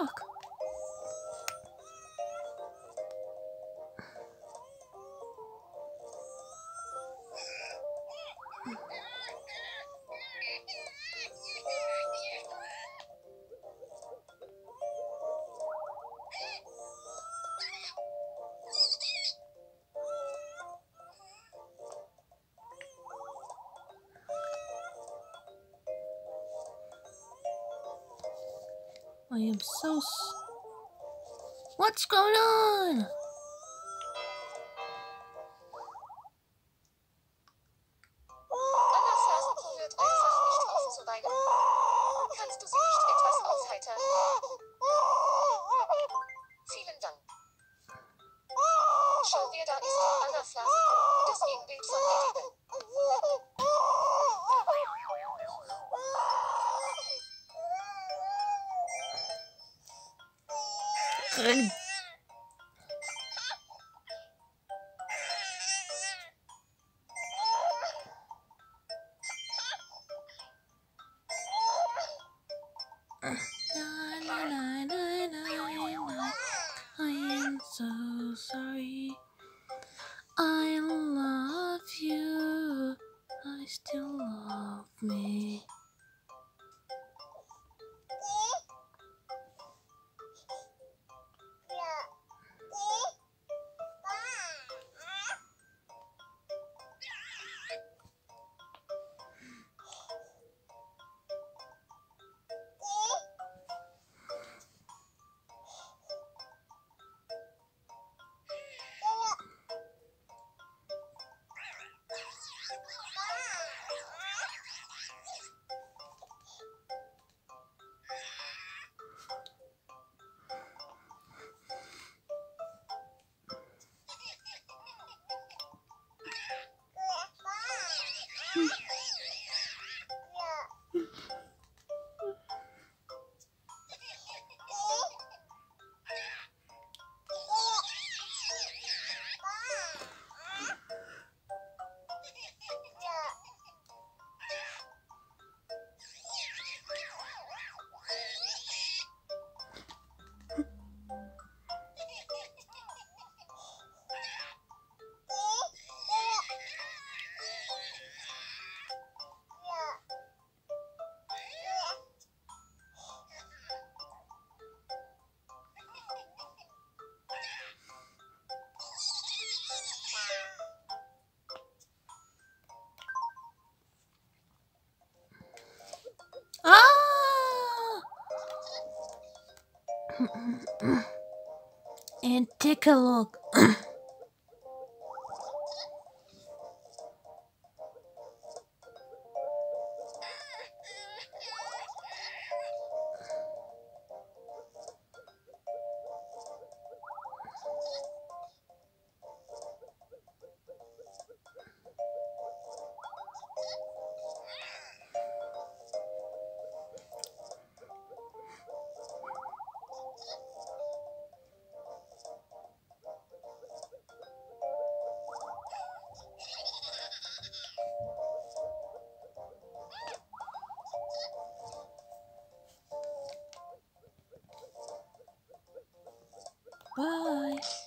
look. I am so. What's going on? Vlasenko wird einfach nicht aufzuweinen. Kannst du sie nicht etwas aufheitern? Vielen Dank. Schau, wer da ist. Anna Vlasenko, das Ebenbild von Edibe. I am so sorry. I love you. I still love me. And take a look. Bye.